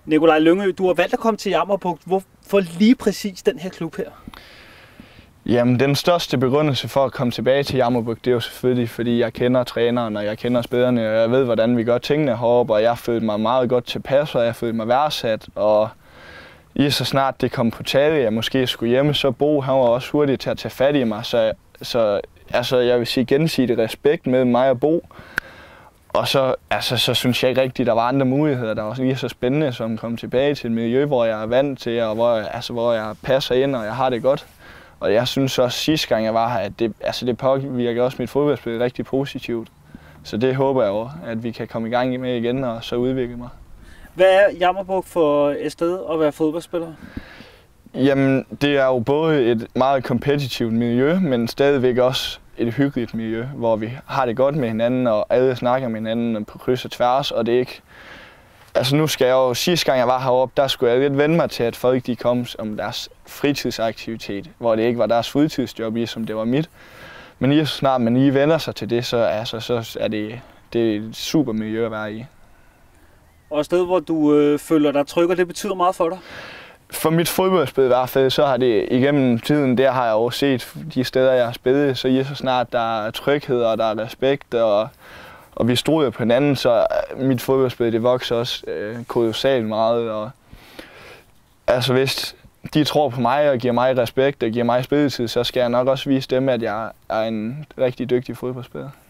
Nikolaj Lyngø, du har valgt at komme til Jammerbugt. Hvorfor lige præcis den her klub her? Jamen, den største begrundelse for at komme tilbage til Jammerbugt, det er jo selvfølgelig, fordi jeg kender træneren, og jeg kender spillerne, og jeg ved, hvordan vi gør tingene heroppe, og jeg følte mig meget godt tilpas, og jeg følte mig værdsat, og lige så snart det kom på tale, jeg måske skulle hjemme, så Bo, han var også hurtig til at tage fat i mig, så jeg vil sige gensidig respekt mellem mig og Bo. Og så synes jeg ikke rigtigt, der var andre muligheder, der var lige så spændende, som at komme tilbage til et miljø, hvor jeg er vant til, og hvor jeg passer ind, og jeg har det godt. Og jeg synes også sidste gang jeg var her, at det påvirker også mit fodboldspil rigtig positivt. Så det håber jeg også, at vi kan komme i gang med igen og så udvikle mig. Hvad er Jammerbugt for et sted at være fodboldspiller? Jamen, det er jo både et meget kompetitivt miljø, men stadigvæk også et hyggeligt miljø, hvor vi har det godt med hinanden, og alle snakker med hinanden på kryds og tværs, og det er ikke... Altså nu skal jeg jo, sidste gang jeg var heroppe, der skulle jeg lidt vende mig til, at folk de kom om deres fritidsaktivitet, hvor det ikke var deres fuldtidsjob, som det var mit. Men lige så snart man lige vender sig til det, så er det et super miljø at være i. Og et sted, hvor du føler dig tryg, og det betyder meget for dig? For mit fodboldspil i hvert fald, så har det igennem tiden, der har jeg også set de steder, jeg har spillet, så lige så snart der er tryghed, og der er respekt, og vi stoler på hinanden, så mit fodboldspil det vokser også kolossalt meget. Og, altså hvis de tror på mig og giver mig respekt og giver mig spilletid, så skal jeg nok også vise dem, at jeg er en rigtig dygtig fodboldspiller.